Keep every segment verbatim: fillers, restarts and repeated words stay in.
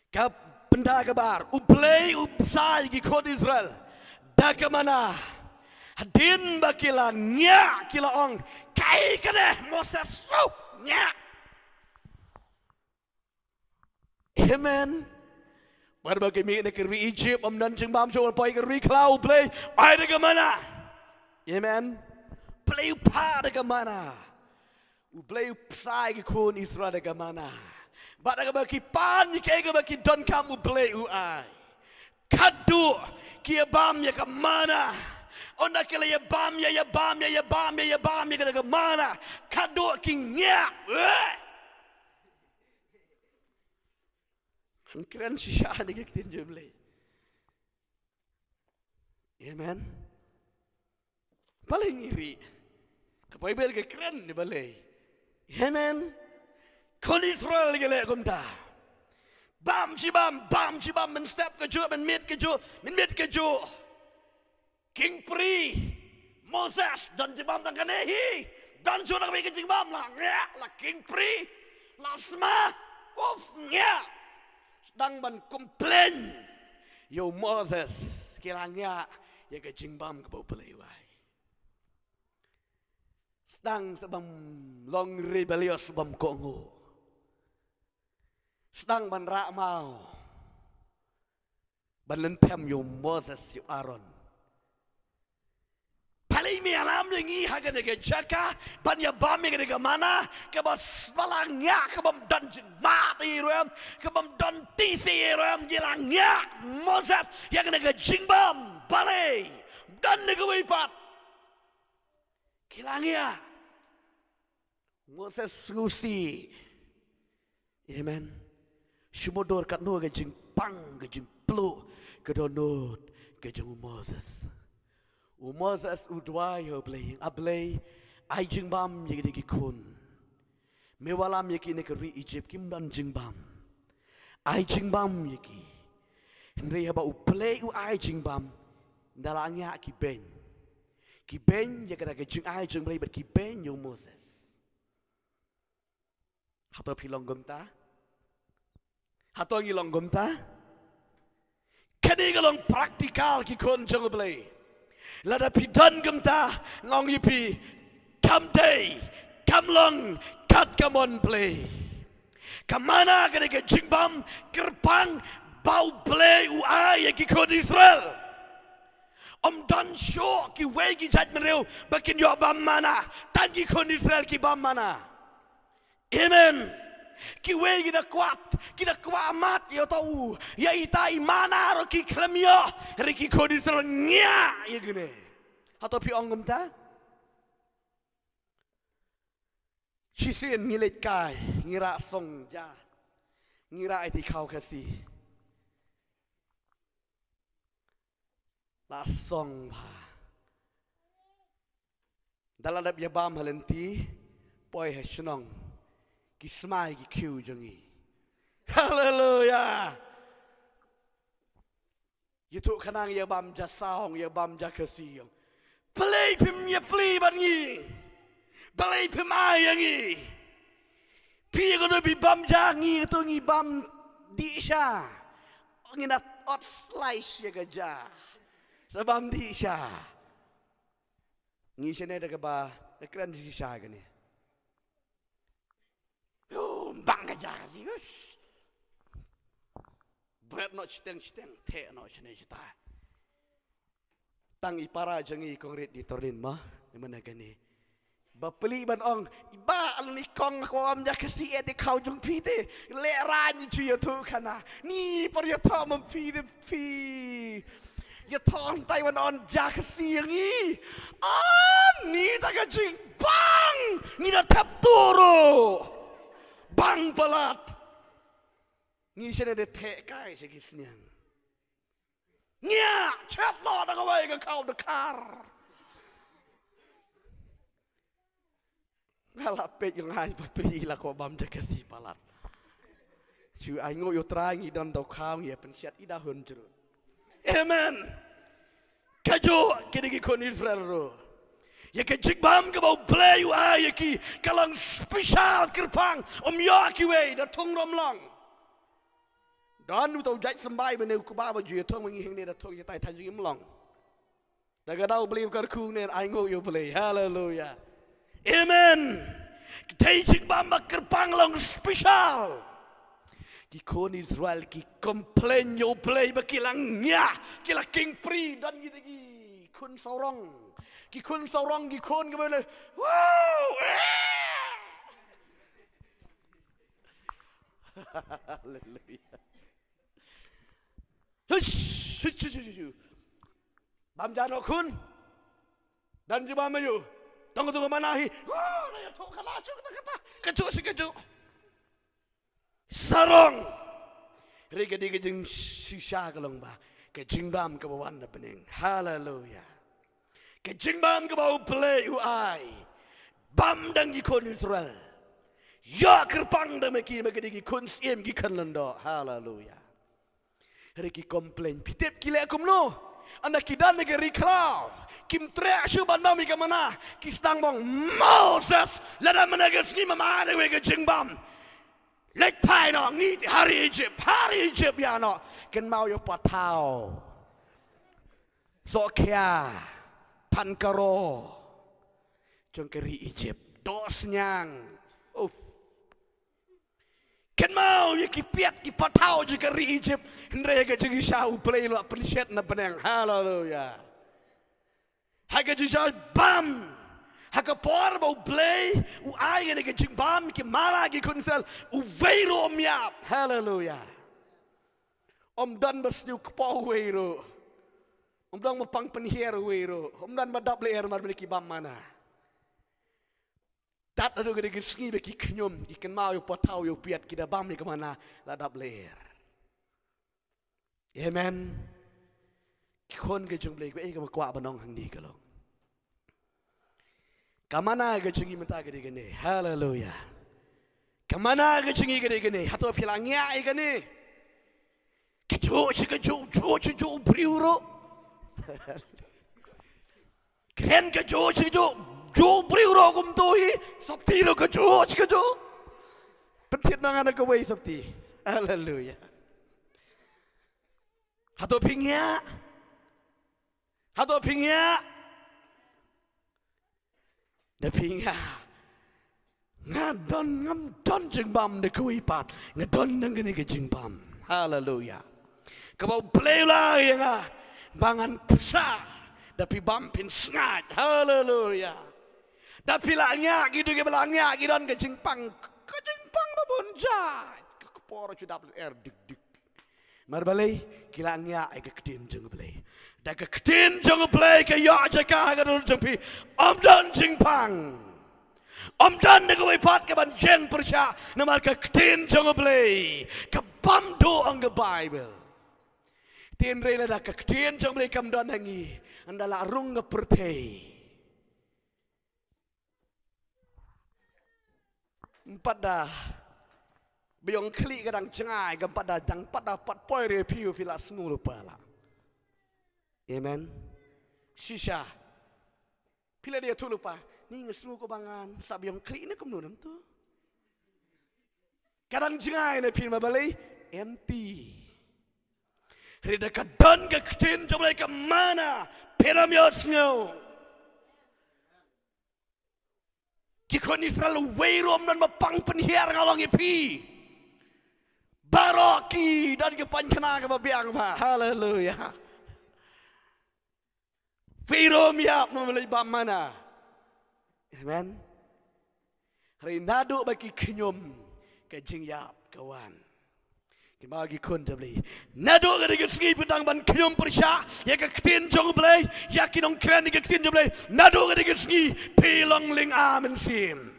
Kap benda kabar, uplay upsai gi kod Israel. Daga mana? Hadin bakila nya kila ong kai kene Moses sup nya. Amen. Pada bagi mi ne kerwi Egypt om dan jeng bam so pai kerwi klau play ai daga mana? Amen. Play pa daga mana? Uplay upsai gi kod Israel daga mana? Bada ka baki pan ni kaya ka baki don kamu play uai. Kadu kia bam ya ka mana. Onda kila ya bam ya ya bam ya ya bam ya ya bam ya ka mana. Kadu ki nya. Hangkran si sya ni kitin jumle. Amen. Paling iri. Kapai bel ke keren ni balai. Amen. Kon Israel gele gumta. Bam si bam, bam si bam, men step ke jo, men mid ke jo, men mid ke jo. King Pri, Moses, dan si bam tang kanehi, dan jo nak ke jing bam lah, ya, lah King Pri, lasma, uf, ya. Sedang ban komplain, yo Moses, kilangnya, ya ke jing bam ke bau pelewai. Sedang sebam long rebellious sebam kongo. Sedang ban rak mau. Ban lentem yo Moses yo Aaron. Paling mi alam dengi haga dega jaka ban ya bam ya dega mana ke bas balangnya ke bam dan mati ram ke bam dan tisi ram gilangnya Moses ya dega jingbam balei dan dega wipat. Kilangnya Moses ngusi. Amen. Shumodor kat no ke jing pang ke jing plu ke donot ke jing Moses. U Moses u dwai ho play ablay ai jing bam ye ke kun. Me walam ye ki ne ke ri Egypt kim dan jing bam. Ai jing bam ye ki. Henry haba u play u ai jing bam dalangnya ki ben. Ki ben ye ke ke jing ai jing play but ki ben yo Moses. Hato pilong gumta. Hato ngilong gumta. Kani galong praktikal ki kon jong play. Lada pidan gumta ngong yipi kam day kam long kat kamon play. Kamana kani ke jingbam kerpang bau play u ay ki kon Israel. Om dan show ki wegi jaj mereu bakin yo bam mana tan ki kon Israel ki bam mana. Amen. Ki wegi da kuat, ki da kuat amat yo tahu. Ya itai mana ro ki klemyo, ri ki kodi sernya ya gini. Atau pi ongum ta? Sisien ngilet kai, ngira song ja. Ngira iti kau kasih. La song pa. Dalam ya bam halenti, poi hasnong. Kismai ki kiu jongi. Hallelujah. Yitu kanang ya bam jasong ya bam jakasiyong. Balei pim ya pli bangi. Balei pim ayangi. Pi ko no bi bam jangi to ngi bam di sha. Ngina ot slice ya gaja. Sa bam di sha. Ngi sene daga ba ekran di sha gani. Bang aja sih, berat nak citeng citeng, teh nak cene cita. Tang ipara jangi kongret di Torlin mah, di mana gani? Bapeli ban ong, iba alni kong aku am jak si ete kau jung pite, leran cuy tu kana, ni perya thom pi de pi. Ya thom Taiwan on jak si yangi, ah ni tak jing bang, ni dah tap turu. Bang pelat. Ni sini ada tek kai segisniang. Nya, chat lo dah kawai ke kau dekar. Ngalapet yang hai putri lah kau bam jaga si pelat. Cu aingo yo terangi dan tau kau ya pensiat ida hunjur. Amen. Kajo kini kon Israel ro. Ya ke jigbam ke bau play u ay ki kalang special kerpang om ya ki we da tung rom long Đón tàu dạy sân bay bên này của ba bà duyệt thôi mà nghĩ hình này là thôi tại thành im lòng. Tại cái đâu believe cái khu này ai ngồi yêu believe. Hallelujah. Amen. Thấy chính ba mà cơ băng lòng special. Ki kon Israel ki complain yo play ba kilang nya kila king pri dan gitu ki kun saurong ki kun saurong ki kon ke bele wow hallelujah hush hush hush bam jano kun dan jiba mayu tunggu tunggu manahi wow na to kala chu kata kata keju si keju sarong rega diga jing shisha kalong ba ke jingbam ke bawan na bening hallelujah ke jingbam ke bau play u ai bam dang gi kon Israel ya kerpang da meki meki digi kun siem gi kan londo hallelujah regi complain pitep kile akum no anda kidan negeri klau kim tre shu banami ke mana kisdang bong Moses lada menaga sni mama de we ke jingbam Lek pai no ni hari Egypt hari Egypt ya no ken mau yo patau so kia pan karo jong keri Egypt dosnyang uf ken mau yo ki piat ki patau jong keri Egypt hendre ga jong shau play lo appreciate na benang hallelujah haga jong bam Haka por bau play u ai ne ke jimbam ke mala ke kunsel u veiro miap hallelujah om dan bersniu kpoh veiro om dang mapang penhier veiro om dan madap leer mar ki bam mana tat adu ke ke sngi be ki knyom ki ken mau yo potau yo piat ki da bam ni ke mana la dap leer amen ki kon ke jung play ko e ke kwa banong hang ni ke lo Kamana ga chingi mata ga digane hallelujah Kamana ga chingi ga digane hato philangya ai ga ne kijo chiga jo jo jo Briew ro kren ga jo chiga jo jo Briew ro kum to hi sabti ro ga jo chiga jo pentit nang ana ga wei sabti hallelujah hato phingya hato phingya Da pinga ngadon ngam don jingbam de kui pat ngadon nang ni ke jingbam hallelujah kabau play la ya bangan psa da pi bam pin sngat hallelujah da pilanya gitu ke belanya gidon ke jingpang ke jingpang babonja ke poro chudap er dik dik mar balei kilanya ai ke ketin jeng balei da ke ketin jeng balei ke ya jaka ga dun jeng pi om dan jingpang om dan de ko pat ke ban jeng persya na mar ke ketin jeng balei ke bam do ang the bible tin rela da ke ketin jeng balei kam don hangi andala rung ke pertei empat dah Biong kli kadang cengai gempat dah jang pat dah pat poi review pila sengu lupa lah. Amen. Shisha. Pila dia tu lupa. Ni ngesu ko bangan. Sa biong kli ni kum nunam tu. Kadang cengai ni pil Balei empty. Rida kadon ke ketin jomlai ke mana piramid sengu. Kikon Israel weirom dan mapang penhiar ngalong ipi. Baroki dan kepancana ke babiang pa. Hallelujah. Weirom ya membeli bam mana. Amen. Rinadu bagi kenyum ke jingyap kawan. Kimagi kun jabli. Nadu ke dengan segi pedang ban kenyum persya. Ya ke ketin jong belai. Ya kinong keren ke ketin jong belai. Nadu ke dengan segi pilong ling amen sim.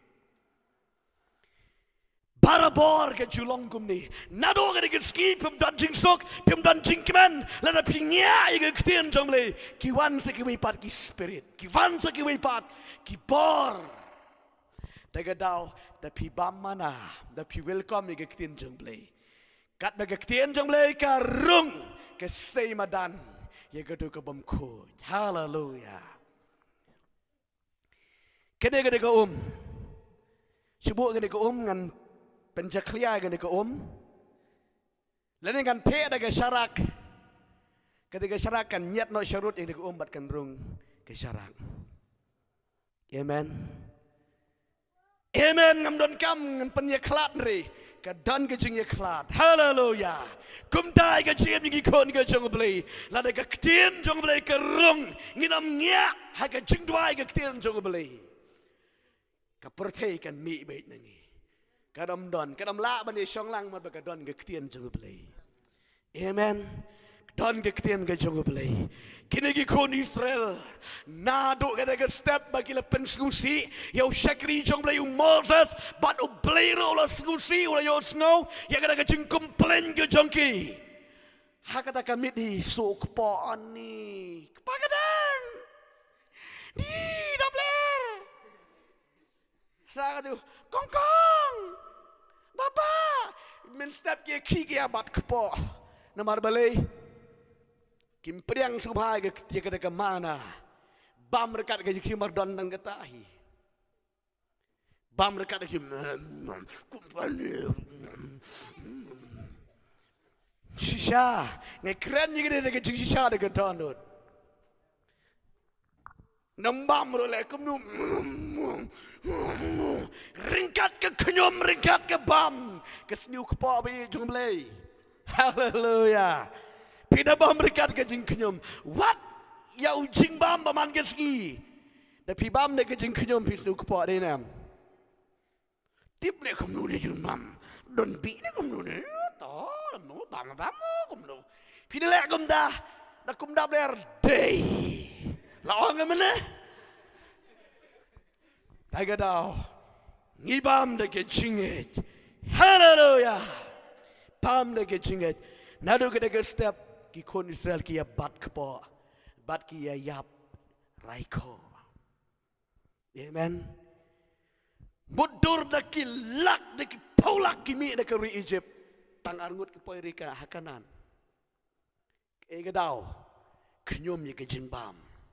Barabor ke julong gumni. Nadu ke dengan segi pem dan jing sok. Pem dan jing kemen. Lada pingnya ya ke ketin jong belai. Kiwan se kiwipat ki spirit. Kiwan se kiwipat ki bor. Daga daw. Da pi bam mana. Da pi welcome ya ke ketin jong belai. Kat baga ketien jang belai ka rung ke sei madan ye gadu ke bamku. Hallelujah. Kede gede ke um. Sebut gede ke um ngan penjaklia gede ke um. Lain kan te ada ke syarak. Ketika syarak kan nyat no syarut yang diumbat kan rung ke syarak. Amen. Amen ngam don kam ngam penyeklat nri. Kedan ke jing yeklat. Haleluya. Kum dai ke jing ngi kon ke jong blei. Lada ke ktien jong blei ke rung nginam nya ha ke jing dwai ke ktien jong blei. Ka perthei kan mi beit nangi. Kadam don kadam la ban ni syong lang mat ba ka don ke ktien jong blei. Amen. Don ke ktien ke jong blei. Kini gi kon Israel na do ke ke step bagi le penskusi yo syakri jong blei Moses bat u blei ro la skusi ula yo snow ya ke ke jing komplain ke jongki. Ha kata kami di so kpoh ni. Kepakadan. Ni dobler. Sa tu kong kong. Bapa men step ke ki ke bat kpoh. Namar Balei Kim priang subhai ke dia kata ke mana bam rekat ke kim mardon dan ketahi bam rekat ke kumpani shisha ngai keren ni ke ke shisha de ke donut nambam role kum nu ringkat ke kenyom ringkat ke bam ke sniu kpoh bi jung Balei. Hallelujah. Pida bam rekat ke jing kenyum. What? Yau jing bam baman ke ski. Tapi bam ne ke jing kenyum pis nu kpoh de nam. Tip le kum nu ne jing bam. Don bi ne kum nu ne. To nu bam bam kum nu. Pida le kum dah. Da kum dah ber day. La ong mana? Taga dau. Ngi bam de ke jing. Hallelujah. Pam de ke jinget nadu ke de step ki kon Israel ki ya bat kpoh bat ki ya yap raiko. Amen. Mudur de ki lak de ki polak ki mi de ke ri Egypt tang arngut ki poi rika hakanan e gadau knyom ye ke jinbam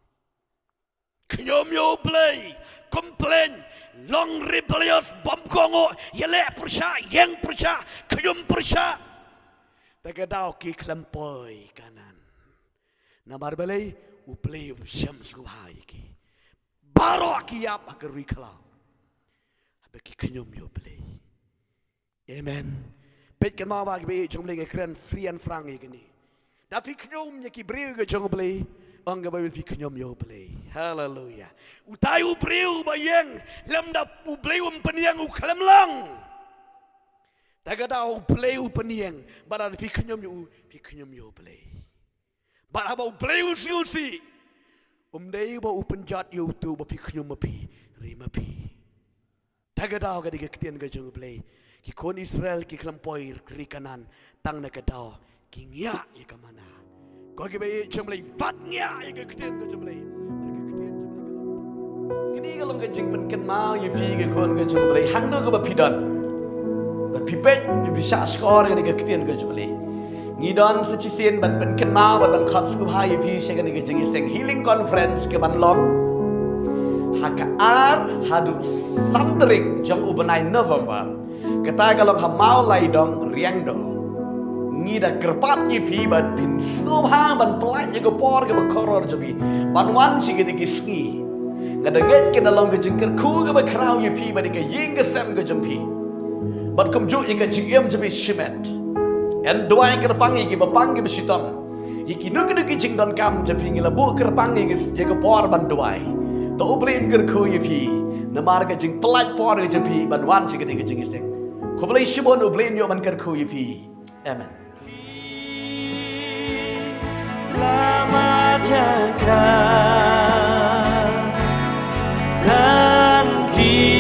knyom yo Balei komplain long rebellious bom kongo yele persya yang persya knyom persya tagadau ki klampoi kanan namar Balei u Balei u syam subhai ki baro ki yap agari klau abeki knyom yo Balei. Amen. Pet kan ma ba ki jong Balei keren free and frank igini tapi knyom ye ki Briew ke jong Balei ang gabay fi kanyom yo Balei. Hallelujah. Utai u Briew bayeng lam da u Balei um paniang u kalam lang. Tagada u Balei u paniang bara fi kanyom yo fi kanyom yo Balei. Bara ba u Balei u si u si. Um dei ba u penjat yo tu ba fi kanyom pi rima pi. Tagada ga diga ketien ga jong Balei. Ki kon Israel ki klampoi kri kanan tang na kadao ki ngia ye ka mana. Kau kibay jumlay fatnya yang keketian ke jumlay, keketian jumlay. Kini kalau kejing penken mau ye fi ke kon ke jumlay, hang do ke bapidan, bapipet bisa skor ke keketian ke jumlay. Ngidon secisen ban penken mau ban ban khot skup hai ye fi se ke kejing isteng healing conference ke ban long. Haka ar hadu sandring jam ubenai November. Kata kalau hamau lai dong riang do. Ngida kerpat ye fi ban pin subha ban pelaj ke por ke bekoror jabi ban wan si ke digi ski ngadanget ke dalam ke jengker ku ke bekrau ye fi ban ke ying ke sem ke jampi ban kumju ye ke jingem jabi cement en doai kerpang ye ke bapang ke besitam ye ki nuk nuk jing don kam jabi ngila bu kerpang ye ke ke por ban doai to ubrin ker ku ye fi namar ke jing pelaj por ke jabi ban wan si ke digi jing isteng ko blai shibon ubrin yo ban ker ku ye fi. Amen. Lama jaga dan